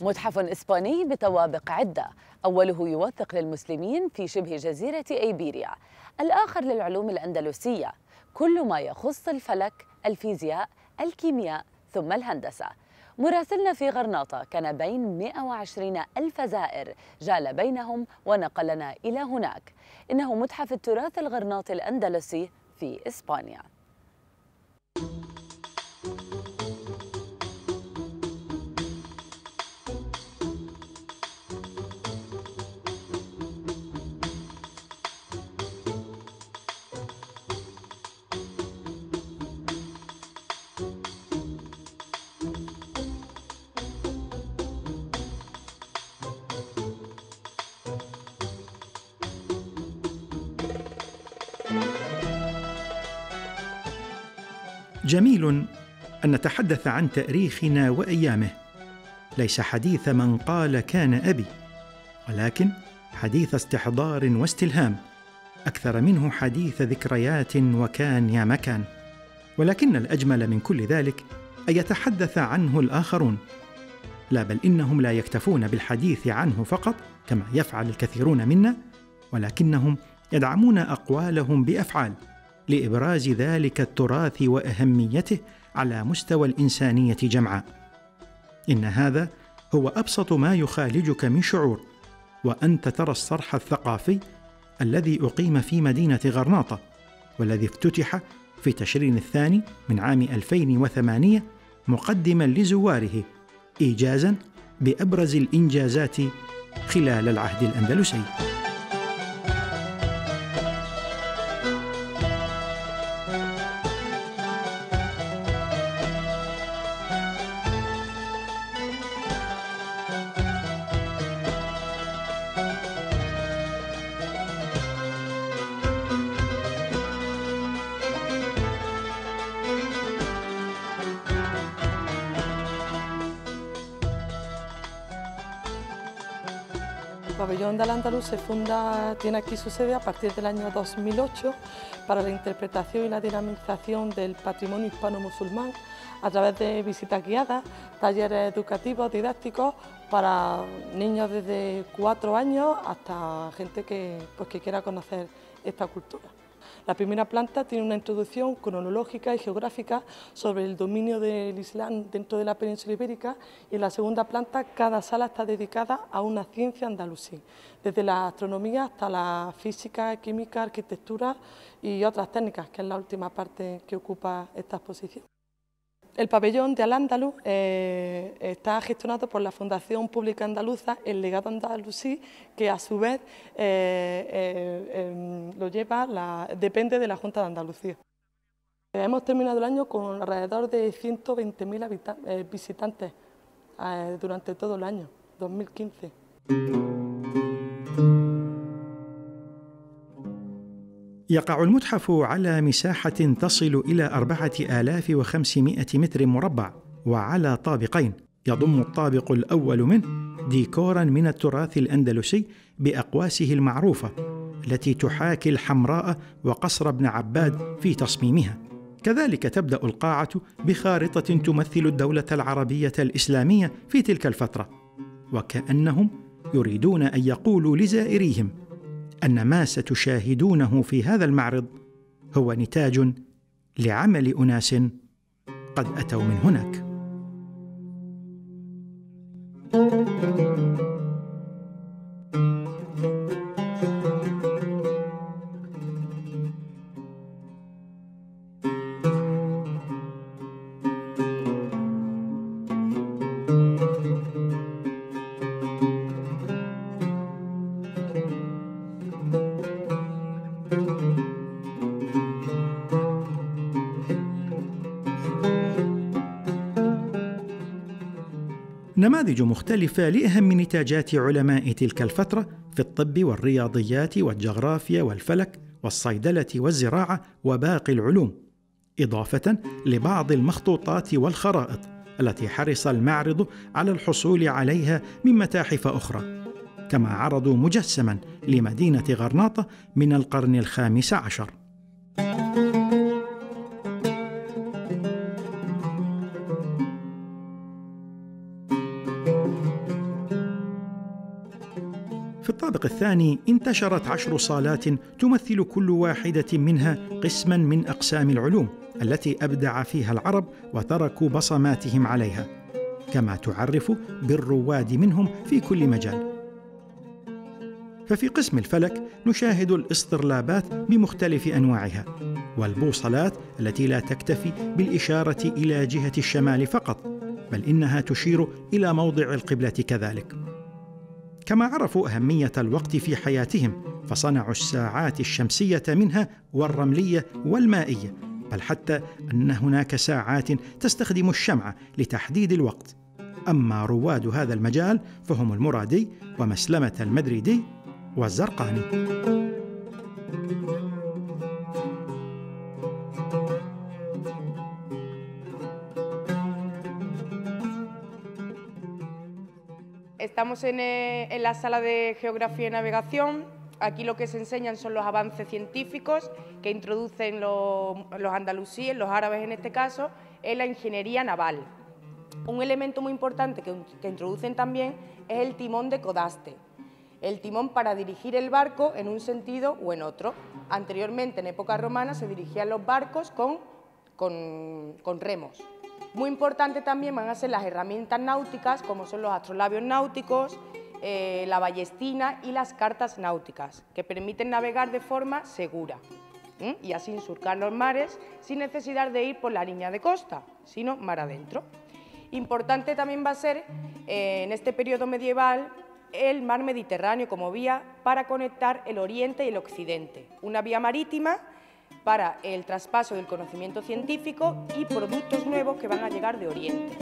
متحف إسباني بطوابق عدة، أوله يوثق للمسلمين في شبه جزيرة إيبيريا، الآخر للعلوم الأندلسية، كل ما يخص الفلك، الفيزياء، الكيمياء ثم الهندسة. مراسلنا في غرناطة كان بين 120 ألف زائر جال بينهم ونقلنا إلى هناك. إنه متحف التراث الغرناطي الأندلسي في إسبانيا. جميل أن نتحدث عن تاريخنا وأيامه، ليس حديث من قال كان أبي، ولكن حديث استحضار واستلهام، أكثر منه حديث ذكريات وكان يا مكان. ولكن الأجمل من كل ذلك أن يتحدث عنه الآخرون، لا بل إنهم لا يكتفون بالحديث عنه فقط كما يفعل الكثيرون منا، ولكنهم يدعمون أقوالهم بأفعال لإبراز ذلك التراث وأهميته على مستوى الإنسانية جمعاء. إن هذا هو أبسط ما يخالجك من شعور وأنت ترى الصرح الثقافي الذي أقيم في مدينة غرناطة، والذي افتتح في تشرين الثاني من عام 2008 مقدما لزواره إيجازا بأبرز الإنجازات خلال العهد الأندلسي. El pabellón de Al-Ándalus tiene aquí su sede a partir del año 2008 para la interpretación y la dinamización del patrimonio hispano-musulmán a través de visitas guiadas, talleres educativos, didácticos para niños desde 4 años hasta gente que quiera conocer esta cultura. La primera planta tiene una introducción cronológica y geográfica sobre el dominio del Islam dentro de la península ibérica, y en la segunda planta cada sala está dedicada a una ciencia andalusí, desde la astronomía hasta la física, química, arquitectura y otras técnicas, que es la última parte que ocupa esta exposición. El pabellón de Al-Ándalus está gestionado por la Fundación Pública Andaluza El Legado Andalusí, que a su vez depende de la Junta de Andalucía. Hemos terminado el año con alrededor de 120.000 visitantes durante todo el año, 2015. يقع المتحف على مساحة تصل إلى 4500 متر مربع، وعلى طابقين، يضم الطابق الأول منه ديكوراً من التراث الأندلسي بأقواسه المعروفة التي تحاكي الحمراء وقصر ابن عباد في تصميمها. كذلك تبدأ القاعة بخارطة تمثل الدولة العربية الإسلامية في تلك الفترة، وكأنهم يريدون أن يقولوا لزائريهم أن ما ستشاهدونه في هذا المعرض هو نتاج لعمل أناس قد أتوا من هناك. نماذج مختلفة لأهم نتاجات علماء تلك الفترة في الطب والرياضيات والجغرافيا والفلك والصيدلة والزراعة وباقي العلوم، إضافة لبعض المخطوطات والخرائط التي حرص المعرض على الحصول عليها من متاحف أخرى، كما عرضوا مجسما لمدينة غرناطة من القرن الخامس عشر. الطابق الثاني انتشرت 10 صالات تمثل كل واحدة منها قسماً من أقسام العلوم التي أبدع فيها العرب وتركوا بصماتهم عليها، كما تعرف بالرواد منهم في كل مجال. ففي قسم الفلك نشاهد الاسطرلابات بمختلف أنواعها، والبوصلات التي لا تكتفي بالإشارة إلى جهة الشمال فقط، بل إنها تشير إلى موضع القبلة كذلك. كما عرفوا أهمية الوقت في حياتهم فصنعوا الساعات الشمسية منها والرملية والمائية، بل حتى أن هناك ساعات تستخدم الشمع لتحديد الوقت. أما رواد هذا المجال فهم المرادي ومسلمة المدريدي والزرقاني. Estamos en la sala de Geografía y Navegación. Aquí lo que se enseñan son los avances científicos que introducen los andalusíes, los árabes en este caso, en la ingeniería naval. Un elemento muy importante que introducen también es el timón de codaste, el timón para dirigir el barco en un sentido o en otro. Anteriormente, en época romana, se dirigían los barcos con remos. Muy importante también van a ser las herramientas náuticas, como son los astrolabios náuticos, la ballestina y las cartas náuticas, que permiten navegar de forma segura y así surcar los mares sin necesidad de ir por la línea de costa, sino mar adentro. Importante también va a ser, en este periodo medieval, el mar Mediterráneo como vía para conectar el oriente y el occidente, una vía marítima para el traspaso del conocimiento científico y productos nuevos que van a llegar de Oriente.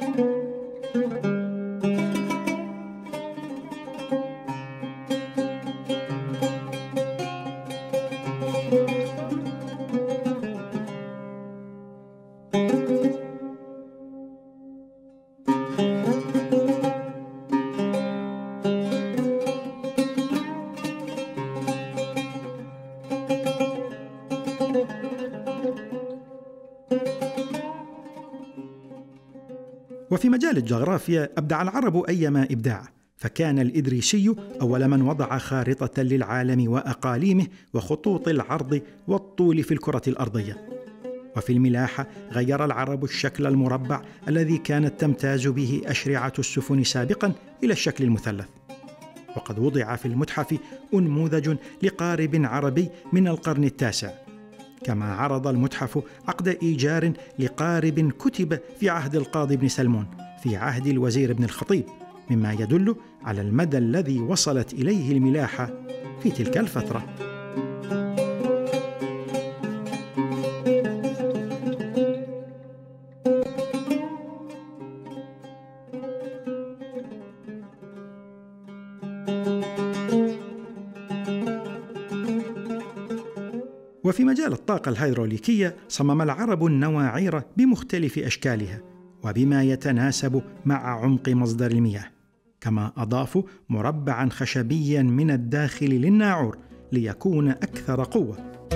وفي مجال الجغرافيا أبدع العرب أيما إبداع، فكان الإدريسي أول من وضع خارطة للعالم وأقاليمه وخطوط العرض والطول في الكرة الأرضية. وفي الملاحة غير العرب الشكل المربع الذي كانت تمتاز به أشرعة السفن سابقا إلى الشكل المثلث. وقد وضع في المتحف أنموذج لقارب عربي من القرن التاسع، كما عرض المتحف عقد إيجار لقارب كتب في عهد القاضي بن سلمون في عهد الوزير بن الخطيب، مما يدل على المدى الذي وصلت إليه الملاحة في تلك الفترة. وفي مجال الطاقة الهيدروليكية صمم العرب النواعير بمختلف أشكالها وبما يتناسب مع عمق مصدر المياه، كما أضافوا مربعاً خشبياً من الداخل للناعور ليكون أكثر قوة.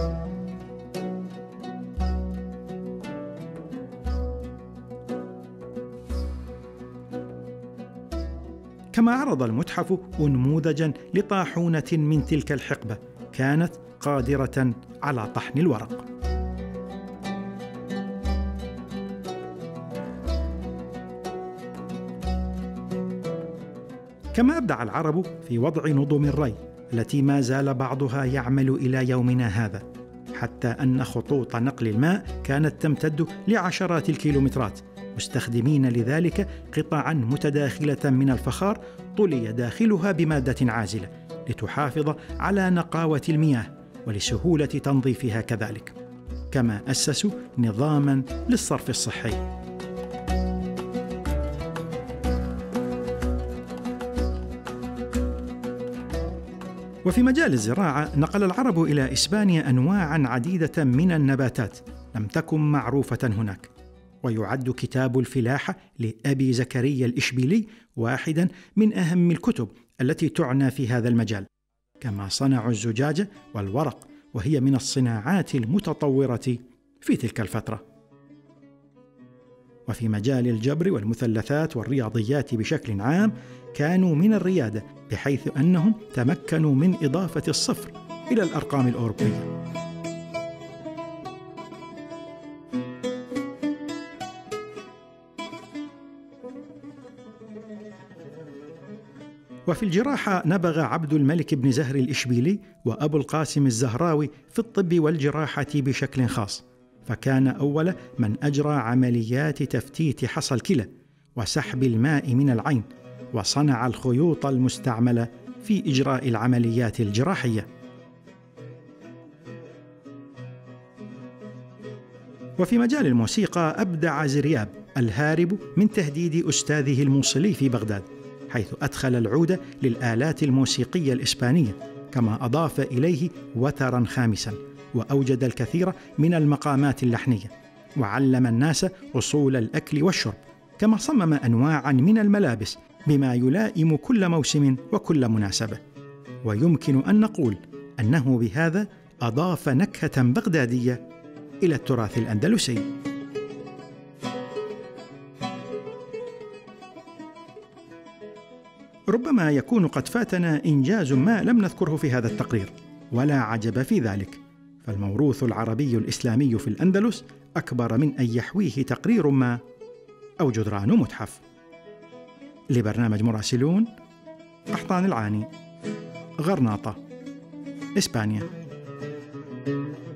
كما عرض المتحف أنموذجاً لطاحونة من تلك الحقبة كانت قادرة على طحن الورق. كما أبدع العرب في وضع نظم الري التي ما زال بعضها يعمل إلى يومنا هذا، حتى أن خطوط نقل الماء كانت تمتد لعشرات الكيلومترات، مستخدمين لذلك قطعاً متداخلة من الفخار طلي داخلها بمادة عازلة لتحافظ على نقاوة المياه ولسهولة تنظيفها كذلك. كما أسسوا نظاماً للصرف الصحي. وفي مجال الزراعة نقل العرب إلى إسبانيا أنواعاً عديدة من النباتات لم تكن معروفة هناك، ويعد كتاب الفلاحة لأبي زكريا الإشبيلي واحداً من أهم الكتب التي تعنى في هذا المجال. كما صنعوا الزجاج والورق، وهي من الصناعات المتطورة في تلك الفترة. وفي مجال الجبر والمثلثات والرياضيات بشكل عام كانوا من الريادة، بحيث أنهم تمكنوا من إضافة الصفر إلى الأرقام الأوروبية. وفي الجراحة نبغ عبد الملك بن زهر الإشبيلي وأبو القاسم الزهراوي في الطب والجراحة بشكل خاص، فكان أول من أجرى عمليات تفتيت حصى الكلى وسحب الماء من العين، وصنع الخيوط المستعملة في إجراء العمليات الجراحية. وفي مجال الموسيقى أبدع زرياب الهارب من تهديد أستاذه الموصلي في بغداد، حيث أدخل العود للآلات الموسيقية الإسبانية، كما أضاف إليه وتراً خامساً، وأوجد الكثير من المقامات اللحنية، وعلم الناس أصول الأكل والشرب، كما صمم أنواعاً من الملابس بما يلائم كل موسم وكل مناسبة. ويمكن أن نقول أنه بهذا أضاف نكهة بغدادية إلى التراث الأندلسي. ربما يكون قد فاتنا إنجاز ما لم نذكره في هذا التقرير، ولا عجب في ذلك، فالموروث العربي الإسلامي في الأندلس أكبر من أن يحويه تقرير ما أو جدران متحف. لبرنامج مراسلون، قحطان العاني، غرناطة، إسبانيا.